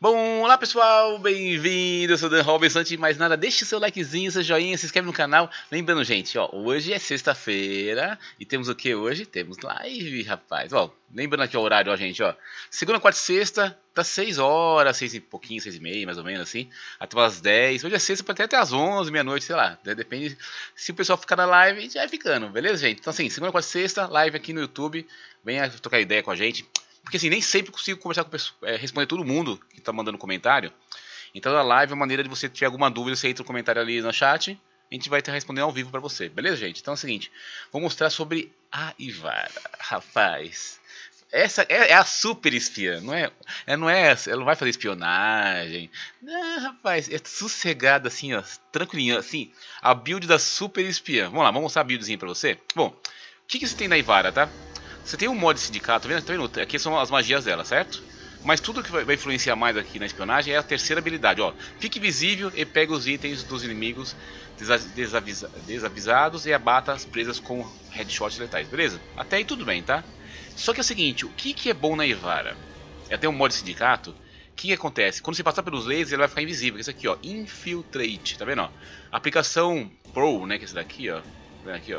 Bom, olá pessoal, bem-vindos, eu sou o Dan Robinson. Antes de mais nada, deixe seu likezinho, seu joinha, se inscreve no canal. Lembrando, gente, ó, hoje é sexta-feira e temos o que hoje? Temos live, rapaz. Ó, lembrando aqui o horário, ó, gente, ó. Segunda, quarta e sexta, das 6 horas, 6 e pouquinho, 6 e meia, mais ou menos assim, até umas 10. Hoje é sexta, pode até às 11, meia-noite, sei lá. Depende se o pessoal ficar na live, a gente vai ficando, beleza, gente? Então assim, segunda, quarta e sexta, live aqui no YouTube. Venha trocar ideia com a gente. Porque assim, nem sempre consigo conversar com pessoas, responder todo mundo que tá mandando comentário. Então a live é uma maneira de você ter alguma dúvida, você entra no comentário ali no chat, a gente vai estar respondendo ao vivo pra você, beleza, gente? Então é o seguinte, vou mostrar sobre a Ivara, rapaz. Essa é a super espiã, não é, ela não vai fazer espionagem. Não, rapaz, é sossegada assim, ó, tranquilinha, assim, a build da super espiã. Vamos lá, vamos mostrar a buildzinha pra você. Bom, o que você tem na Ivara, tá? Você tem um mod sindicato, tá vendo? Aqui são as magias dela, certo? Mas tudo que vai influenciar mais aqui na espionagem é a terceira habilidade, ó. Fique visível e pegue os itens dos inimigos desavisados e abata as presas com headshots letais, beleza? Até aí tudo bem, tá? Só que é o seguinte, o que é bom na Ivara? Ela tem um mod sindicato, o que acontece? Quando você passar pelos lasers, ele vai ficar invisível, esse aqui, ó, Infiltrate, tá vendo, ó? Aplicação Pro, né, que é esse daqui, ó, tá vendo aqui, ó,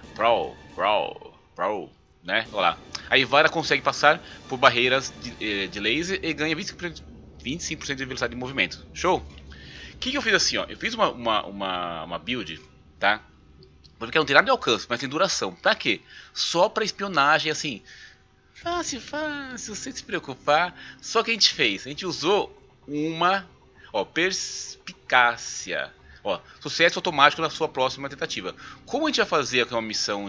Pro, né? Olha lá. A Ivara consegue passar por barreiras de laser e ganha 25% de velocidade de movimento. Show? O que eu fiz assim, ó? Eu fiz uma build, tá? Porque não tem nada de alcance, mas tem duração. Pra quê? Só pra espionagem, assim. Fácil, sem se preocupar. Só que a gente fez. A gente usou uma, ó, perspicácia. Ó, sucesso automático na sua próxima tentativa. Como a gente vai fazer aqui uma missão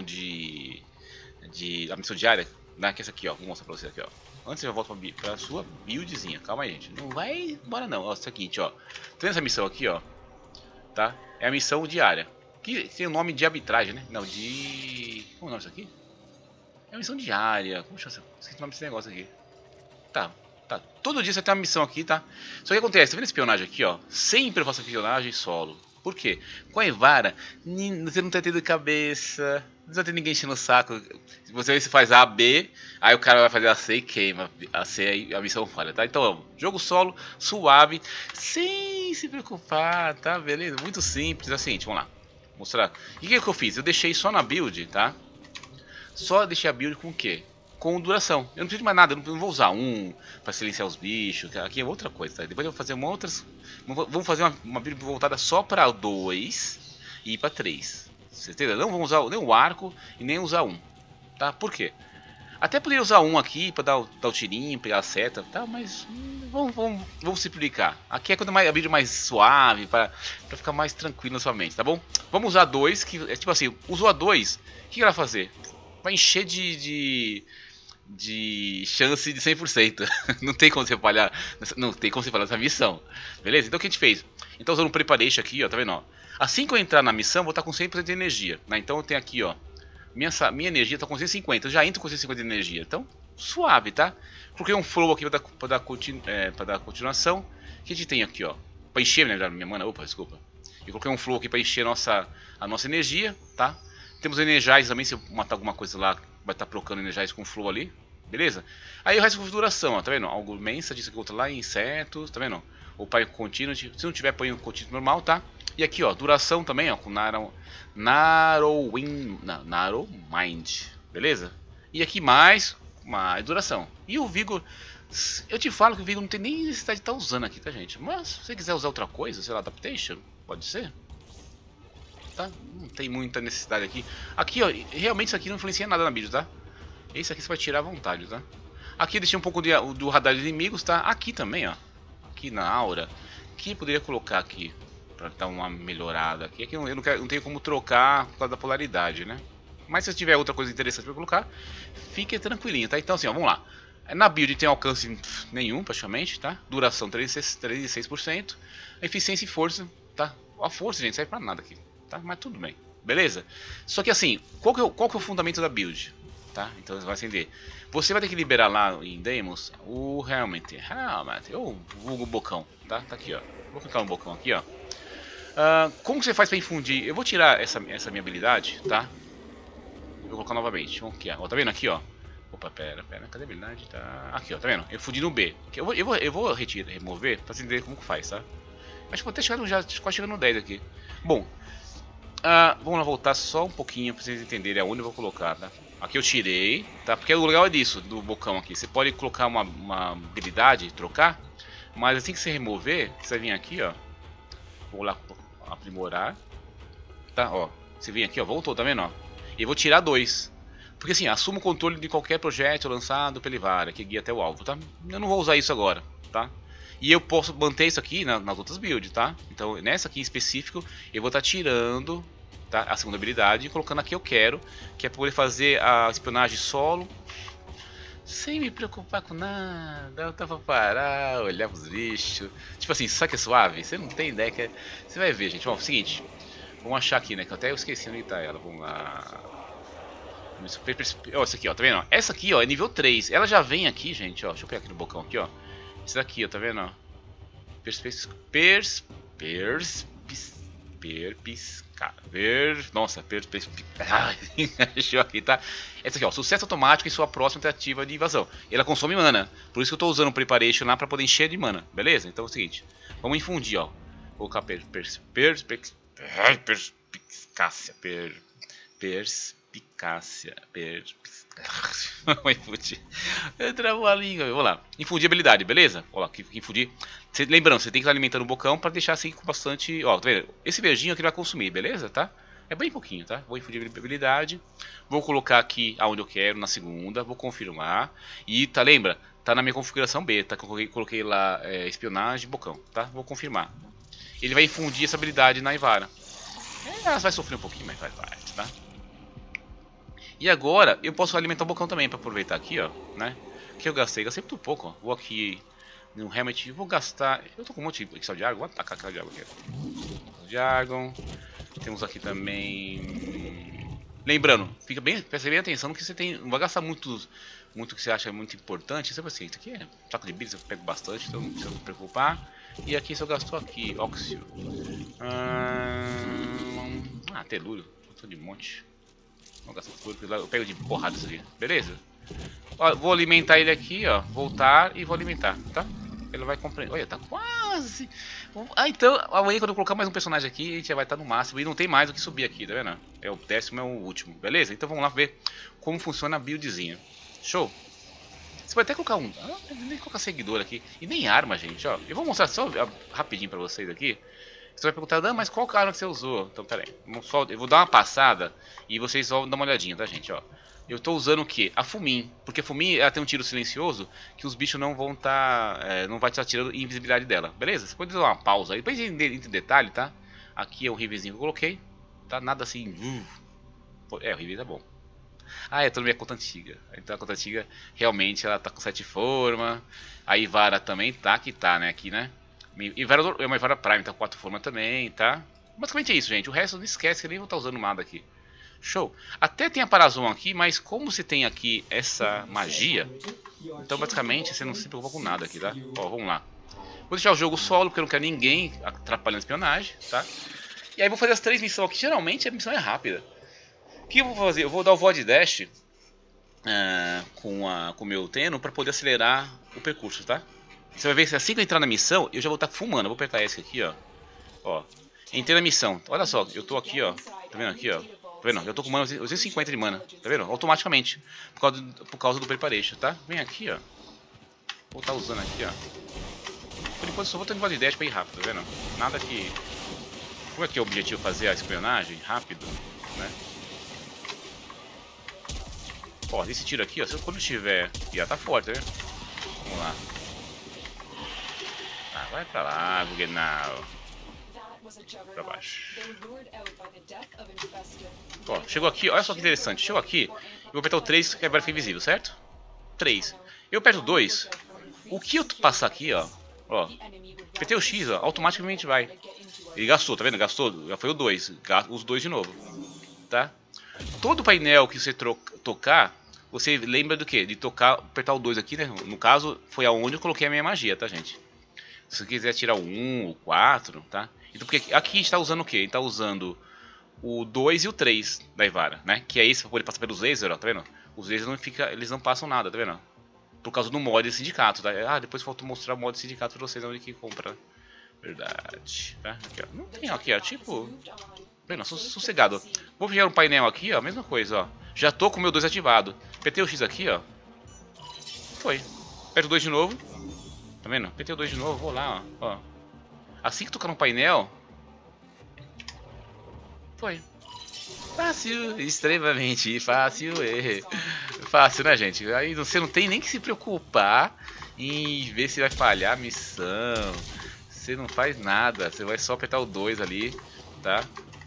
a missão diária, né, que é essa aqui, ó, vou mostrar pra você aqui, ó. Antes eu volto pra sua buildzinha, calma aí, gente, não vai embora não, ó, é o seguinte, ó, tem essa missão aqui, ó, tá, é a missão diária, que tem o nome de arbitragem, né, não, como é o nome disso aqui? É a missão diária, como chama, esqueci o nome desse negócio aqui, tá, todo dia você tem uma missão aqui, tá, só que acontece, tá vendo espionagem aqui, ó, sempre eu faço espionagem solo. Por quê? Com a Ivara, você não tá tendo cabeça, não vai ter ninguém enchendo o saco. Se você faz A, B, aí o cara vai fazer a C e queima. A C aí a missão falha, tá? Então, jogo solo, suave, sem se preocupar, tá? Beleza? Muito simples, assim, vamos lá. Mostrar. E o que eu fiz? Eu deixei só na build, tá? Só deixei a build com o quê? Com duração. Eu não preciso de mais nada, eu não vou usar para silenciar os bichos, aqui é outra coisa, tá? Depois eu vou fazer vamos fazer uma build voltada só para 2 e para 3. Você entendeu? Não vamos usar nem o arco e nem usar um, tá? Por quê? Até poderia usar um aqui para dar o tirinho, pegar a seta, tá? Mas vamos simplificar. Aqui é quando a build mais suave, para ficar mais tranquilo na sua mente, tá bom? Vamos usar 2, que é tipo assim, usou a 2, o que ela vai fazer? Vai encher de chance de 100%. Não tem como você falhar, não tem como você falhar nessa missão. Beleza? Então o que a gente fez? Então usando um preparation aqui, ó, tá vendo, ó? Assim que eu entrar na missão, vou estar com 100% de energia, né? Então eu tenho aqui, ó, minha energia tá com 150, eu já entro com 150 de energia. Então, suave, tá? Coloquei um flow aqui para dar continuação. O que a gente tem aqui, ó? Para encher, né, minha mana, opa, desculpa. Eu coloquei um flow aqui para encher a nossa energia, tá? Temos energize também, se eu matar alguma coisa lá, vai estar trocando energize com flow ali, beleza? Aí o resto é configuração, ó, tá vendo? Algo mensa, disso aqui, outro lá, insetos, tá vendo? O pai contínuo, se não tiver, põe um contínuo normal, tá? E aqui, ó, duração também, ó, com Narrow Mind, beleza? E aqui mais duração. E o Vigor, eu te falo que o Vigor não tem nem necessidade de estar usando aqui, tá, gente? Mas se você quiser usar outra coisa, sei lá, Adaptation, pode ser. Tá? Não tem muita necessidade aqui. Aqui, ó, realmente isso aqui não influencia nada na build, tá? Esse aqui você vai tirar à vontade, tá? Aqui eu deixei um pouco do radar de inimigos, tá? Aqui também, ó. Aqui na aura. Que poderia colocar aqui pra dar uma melhorada aqui. Aqui eu não tenho como trocar por causa da polaridade, né? Mas se tiver outra coisa interessante pra colocar, fique tranquilinho, tá? Então assim, ó, vamos lá. Na build tem alcance nenhum, praticamente, tá? Duração 36%. Eficiência e força, tá? A força, gente, serve pra nada aqui. Tá? Mas tudo bem, beleza? Só que assim, qual que é o fundamento da build? Tá? Então você vai acender. Você vai ter que liberar lá em Demos o Helmet, ou o vulgo bocão, tá? Tá aqui, ó. Vou clicar no bocão aqui, ó. Como que você faz para infundir? Eu vou tirar essa minha habilidade, tá? Vou colocar novamente. Vamos aqui, ó. Tá vendo aqui, ó? Opa, pera, cadê a habilidade? Tá... Aqui, ó, tá vendo? Eu fudi no B. Eu vou remover pra você entender como que faz, tá? Acho que vou até chegar no, já quase chegando no 10 aqui. Bom, vamos lá voltar só um pouquinho pra vocês entenderem aonde eu vou colocar, tá? Aqui eu tirei, tá? Porque o legal é disso, do bocão aqui. Você pode colocar uma habilidade, trocar, mas assim que você remover, você vai vir aqui, ó. Vou lá aprimorar, tá? Ó, você vem aqui, ó, voltou, tá vendo, ó? E eu vou tirar 2. Porque assim, assumo o controle de qualquer projétil lançado pela Ivara, que guia até o alvo, tá? Eu não vou usar isso agora, tá? E eu posso manter isso aqui nas outras builds, tá? Então nessa aqui em específico, eu vou estar tirando, tá, a segunda habilidade e colocando aqui eu quero, que é para poder fazer a espionagem solo, sem me preocupar com nada. Eu tava parar, olhar os bichos. Tipo assim, sabe que é suave? Você não tem ideia que é... Você vai ver, gente. Bom, é o seguinte, vamos achar aqui, né? Que até eu esqueci onde tá ela. Vamos lá. Ó, essa aqui, ó, tá vendo? Essa aqui, ó, é nível 3. Ela já vem aqui, gente, ó. Deixa eu pegar aqui no bocão aqui, ó. Esse daqui, ó, tá vendo? Achou aqui, tá? Essa aqui, ó, sucesso automático em sua próxima tentativa de invasão. Ela consome mana, por isso que eu tô usando o Preparation lá pra poder encher de mana, beleza? Então é o seguinte, vamos infundir, ó. Vou colocar perspicácia. Eu travo a língua. Vamos lá. Infundir habilidade, beleza? Olha lá, infundir. Lembrando, você tem que estar alimentando o bocão para deixar assim com bastante. Ó, tá vendo? Esse verdinho aqui vai consumir, beleza? Tá? É bem pouquinho, tá? Vou infundir habilidade. Vou colocar aqui aonde eu quero, na segunda. Vou confirmar. E tá, lembra? Tá na minha configuração B, tá? Coloquei lá espionagem, bocão, tá? Vou confirmar. Ele vai infundir essa habilidade na Ivara. Ela vai sofrer um pouquinho, mas faz parte, tá? E agora eu posso alimentar o bocão também para aproveitar aqui, ó, né? Que eu gastei muito pouco, ó. Vou aqui no Helmet, vou gastar. Eu tô com um monte de cristal de Argon, vou atacar aquela de Argon aqui. De Argon. Temos aqui também. Lembrando, presta bem atenção no que você tem. Não vai gastar muito que você acha muito importante. Sabe assim, isso aqui é saco de bits, eu pego bastante, então não precisa se preocupar. E aqui se eu gastou aqui, óxido. Telúrio, tô de monte. Eu pego de porrada isso aqui, beleza? Ó, vou alimentar ele aqui, ó. Voltar e vou alimentar, tá? Ele vai compreender. Olha, tá quase. Então, amanhã quando eu colocar mais um personagem aqui, a gente já vai estar no máximo. E não tem mais o que subir aqui, tá vendo? É o 10º, é o último, beleza? Então vamos lá ver como funciona a buildzinha. Show? Você pode até colocar nem colocar seguidor aqui. E nem arma, gente, ó. Eu vou mostrar só rapidinho pra vocês aqui. Você vai perguntar, mas qual arma que você usou? Então, pera aí. Eu vou dar uma passada e vocês vão dar uma olhadinha, tá, gente? Ó, eu tô usando o que? A Fumin. Porque a Fumin ela tem um tiro silencioso que os bichos não vão não vai estar tirando invisibilidade dela. Beleza? Você pode dar uma pausa aí. Depois entre detalhe, tá? Aqui é o rivezinho que eu coloquei. Tá? Nada assim. O rive tá bom. Eu tô na minha conta antiga. Então a conta antiga realmente ela tá com 7 formas. A Ivara também tá, que tá, né? Aqui, né? É uma Ivara Prime, tá com 4 formas também, tá? Basicamente é isso, gente. O resto não esquece que eu nem vou estar usando nada aqui. Show. Até tem a Parazon aqui, mas como você tem aqui essa magia, então basicamente você não se preocupa com nada aqui, tá? Ó, vamos lá. Vou deixar o jogo solo, porque eu não quero ninguém atrapalhando a espionagem, tá? E aí vou fazer as 3 missões aqui. Geralmente a missão é rápida. O que eu vou fazer? Eu vou dar o Void Dash com o meu Tenno para poder acelerar o percurso, tá? Você vai ver que assim que eu entrar na missão, eu já vou estar fumando. Vou apertar esse aqui, ó. Ó, entrei na missão. Olha só, eu tô aqui, ó. Tá vendo aqui, ó? Tá vendo? Eu tô com mana, 250 de mana. Tá vendo? Automaticamente. Por causa do Preparation, tá? Vem aqui, ó. Vou estar usando aqui, ó. Por enquanto só vou ter um Void Dash pra ir rápido, tá vendo? Nada que... Como é que é o objetivo? Fazer a espionagem rápido, né? Ó, esse tiro aqui, ó. Quando tiver... Já tá forte, tá vendo? Vamos lá. Vai pra lá, Gugenau. Pra baixo. Ó, chegou aqui, olha só que interessante. Chegou aqui, eu vou apertar o 3, que agora fica invisível, certo? 3. Eu aperto o 2. O que eu passar aqui, ó. Ó, apertei o X, ó, automaticamente vai. Ele gastou, tá vendo? Gastou, já foi o 2. Os 2 de novo. Tá? Todo painel que você tocar, você lembra do que? De apertar o 2 aqui, né? No caso, foi aonde eu coloquei a minha magia, tá, gente? Se você quiser tirar o 1, o 4, tá? Então, porque aqui a gente tá usando o que? A gente tá usando o 2 e o 3 da Ivara, né? Que é isso pra poder passar pelos lasers, ó, tá vendo? os lasers não fica, eles não passam nada, tá vendo? Por causa do mod de sindicato, tá? Ah, depois faltou mostrar o mod de sindicato pra vocês onde que compra. Verdade, tá? Aqui, ó. Não tem aqui, ó, tipo... Bem, não, sossegado. Vou pegar um painel aqui, ó, mesma coisa, ó. Já tô com o meu 2 ativado. Apertei o X aqui, ó. Foi. Aperto o 2 de novo. Tá vendo? Apertei o 2 de novo, vou lá, ó. Assim que tocar no painel... Foi. Fácil, extremamente fácil. Fácil, né, gente? Aí você não tem nem que se preocupar em ver se vai falhar a missão. Você não faz nada, você vai só apertar o 2 ali, tá?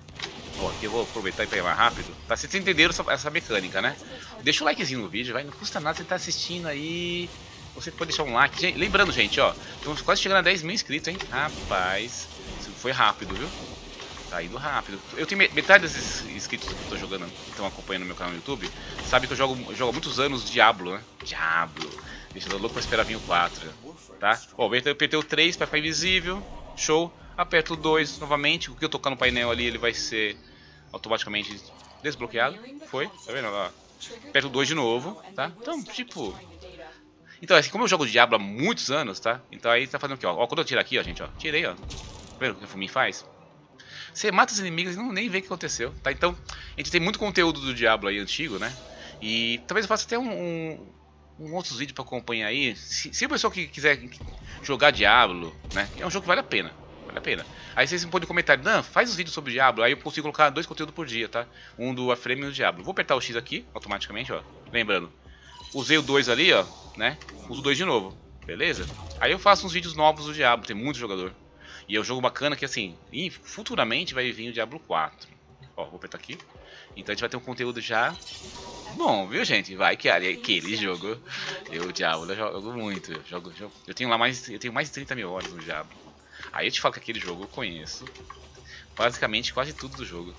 Ó, aqui eu vou aproveitar e pegar mais rápido. Tá, vocês entenderam essa mecânica, né? Deixa o likezinho no vídeo, vai, não custa nada você tá assistindo aí. Você pode deixar um like. Gente, lembrando, gente, ó, estamos quase chegando a 10 mil inscritos, hein? Rapaz, isso foi rápido, viu? Tá indo rápido. Eu tenho metade desses inscritos que eu tô jogando, que estão acompanhando meu canal no YouTube, sabe que eu jogo há muitos anos Diablo, né? Diablo. Deixa eu louco pra esperar vir o 4, tá? Ó, eu apertei o 3 pra ficar invisível, show. Aperto o 2 novamente, o que eu tocar no painel ali, ele vai ser automaticamente desbloqueado. Foi, tá vendo? Ó, aperto o 2 de novo, tá? Então, tipo... Então, assim, como eu jogo Diablo há muitos anos, tá? Então aí tá fazendo o que, ó? Ó, quando eu tiro aqui, ó, gente, ó. Tirei, ó. Tá vendo o que o Fumin faz? Você mata os inimigos e não nem vê o que aconteceu, tá? Então, a gente tem muito conteúdo do Diablo aí antigo, né? E talvez eu faça até um outros vídeos pra acompanhar aí. Se o pessoal que quiser jogar Diablo, né? É um jogo que vale a pena. Vale a pena. Aí vocês me podem comentar, Dan, faz os vídeos sobre o Diablo. Aí eu consigo colocar 2 conteúdos por dia, tá? Um do Warframe e um do Diablo. Vou apertar o X aqui, automaticamente, ó. Lembrando, usei o 2 ali, ó, né? Uso o 2 de novo, beleza? Aí eu faço uns vídeos novos do Diablo, tem muito jogador. E é um jogo bacana que, assim, futuramente vai vir o Diablo 4. Ó, vou apertar aqui. Então a gente vai ter um conteúdo já bom, viu, gente? Vai que aquele jogo. O Diablo eu jogo muito. Eu tenho lá mais de 30 mil horas no Diablo. Aí eu te falo que aquele jogo eu conheço basicamente quase tudo do jogo.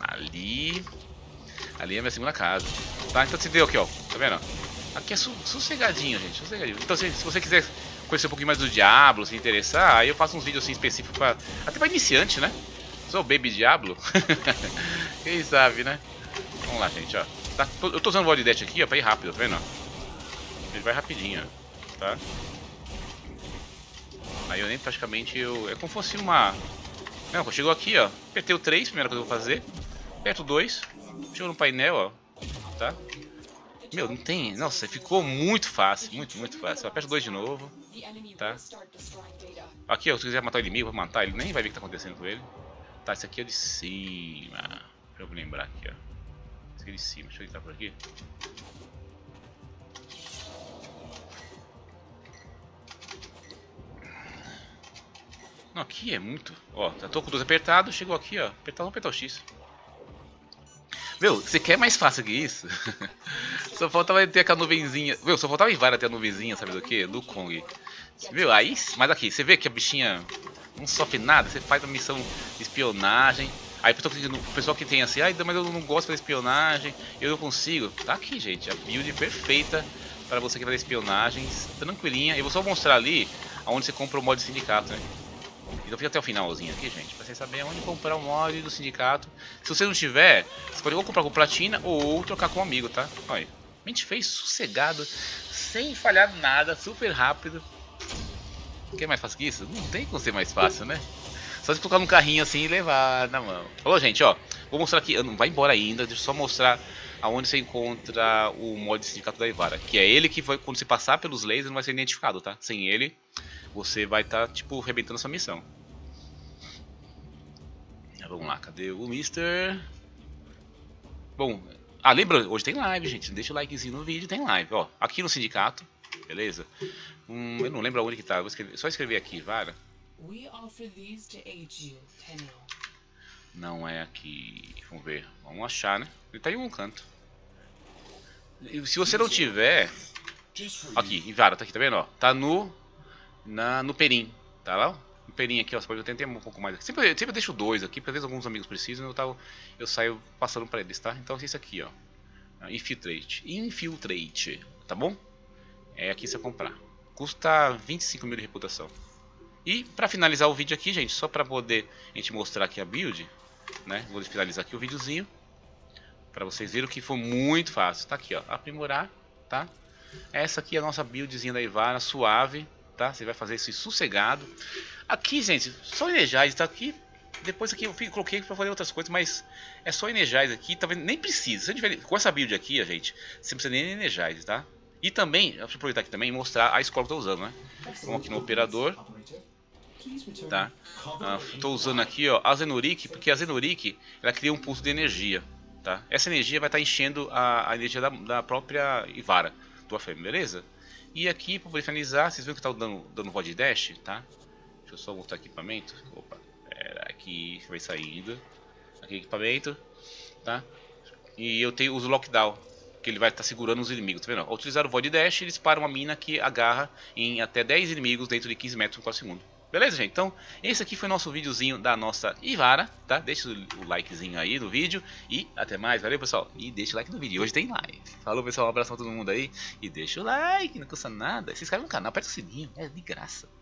Ali é a minha segunda casa. Tá, então você deu aqui, ó. Tá vendo? Aqui é sossegadinho, gente. Sossegadinho. Então se você quiser conhecer um pouquinho mais do Diablo, se interessar, aí eu faço uns vídeos assim específicos pra... Até pra iniciante, né? Sou o Baby Diablo. Quem sabe, né? Vamos lá, gente, ó. Tá, eu tô usando o Void Dash aqui, ó, pra ir rápido, tá vendo? Ele vai rapidinho, ó. Tá? Aí eu nem praticamente... É como se fosse uma... Não, chegou aqui, ó. Apertei o 3, primeira coisa que eu vou fazer. Aperto o 2. Chegou no painel, ó. Tá? Meu, não tem... Nossa, ficou muito fácil. Muito fácil. Eu aperto o 2 de novo. Tá? Aqui, ó, se quiser matar o inimigo, vou matar. Ele nem vai ver o que tá acontecendo com ele. Tá, esse aqui é de cima. Deixa eu lembrar aqui, ó. Esse aqui é de cima. Deixa eu entrar por aqui. Não, aqui é muito. Ó, já tô com o 2 apertado. Chegou aqui, ó. Vou apertar o X. Meu, você quer mais fácil que isso? Só faltava ter aquela nuvenzinha. Meu, só faltava em Ivara ter a nuvenzinha, sabe do que? Do Kong. Viu? Aí, mas aqui, você vê que a bichinha não sofre nada. Você faz a missão de espionagem. Aí o pessoal que tem assim, mas eu não gosto de fazer espionagem, eu não consigo. Tá aqui, gente, a build perfeita para você que vai fazer espionagens, tranquilinha. Eu vou só mostrar ali onde você compra o mod de sindicato, né? Então fica até o finalzinho aqui, gente, pra vocês saberem onde comprar o mod do sindicato. Se você não tiver, você pode ou comprar com platina ou trocar com um amigo, tá? Olha, a gente fez sossegado, sem falhar nada, super rápido. Quer mais fácil que isso? Não tem como ser mais fácil, né? Só se colocar num carrinho assim e levar na mão. Falou, gente, ó. Vou mostrar aqui, não vai embora ainda, deixa eu só mostrar aonde você encontra o mod de sindicato da Ivara. Que é ele que foi, quando você passar pelos lasers, não vai ser identificado, tá? Sem ele, você vai estar, tipo, arrebentando essa missão. Vamos lá, cadê o Mister? Bom, lembra, hoje tem live, gente. Deixa o likezinho no vídeo, tem live, ó. Aqui no sindicato, beleza? Eu não lembro aonde que tá, só escrever aqui, Ivara. Não é aqui. Vamos ver. Vamos achar, né? Ele tá em um canto. E se você não tiver... Aqui, Ivara, tá aqui, tá vendo? Ó, tá no Perim. Tá lá? No Perim aqui, ó. Você pode tentar um pouco mais aqui. Sempre eu deixo 2 aqui, porque às vezes alguns amigos precisam eu saio passando pra eles, tá? Então é isso aqui, ó. Infiltrate. Tá bom? É aqui você comprar. Custa 25 mil de reputação. E para finalizar o vídeo aqui, gente, só para poder a gente mostrar aqui a build, né? Vou finalizar aqui o videozinho Pra vocês verem que foi muito fácil. Tá aqui, ó. Aprimorar, tá? Essa aqui é a nossa buildzinha da Ivara, suave, tá? Você vai fazer isso sossegado. Aqui, gente, só Energize, tá aqui. Depois aqui eu coloquei pra fazer outras coisas, mas é só Energize aqui, talvez nem precisa. Se a gente com essa build aqui, gente, você não precisa nem Energize, tá? E também, deixa eu aproveitar aqui também e mostrar a escola que eu tô usando, né? Vamos aqui no operador, tá? Tô usando aqui, ó, a Zenoric, porque a Zenoric, ela cria um pulso de energia, tá? Essa energia vai estar enchendo a energia da própria Ivara do AFM, beleza? E aqui, para poder finalizar, vocês viram que tá dando Void Dash, tá? Deixa eu só mostrar equipamento. Opa, aqui vai saindo. Aqui equipamento, tá? E eu uso o Lockdown, que ele vai estar segurando os inimigos, tá vendo? Ao utilizar o Void Dash, ele dispara uma mina que agarra em até 10 inimigos dentro de 15 metros por segundo. Beleza, gente? Então, esse aqui foi o nosso videozinho da nossa Ivara, tá? Deixa o likezinho aí no vídeo e até mais. Valeu, pessoal. E deixa o like no vídeo. Hoje tem live. Falou, pessoal. Um abraço pra todo mundo aí. E deixa o like, não custa nada. Se inscreve no canal, aperta o sininho. É de graça.